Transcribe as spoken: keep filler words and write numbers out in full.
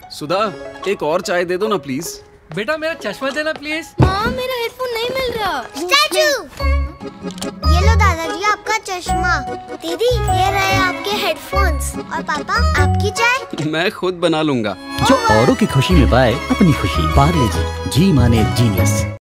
सुधा, एक और चाय दे दो ना प्लीज। बेटा मेरा चश्मा देना प्लीज। माँ मेरा हेडफोन नहीं मिल रहा। स्टैचू, ये लो दादाजी आपका चश्मा। दीदी ये रहे आपके हेडफोन्स और पापा आपकी चाय। मैं खुद बना लूंगा। जो औरों की खुशी में पाए अपनी खुशी। पार्ले जी, जी माने जीनियस।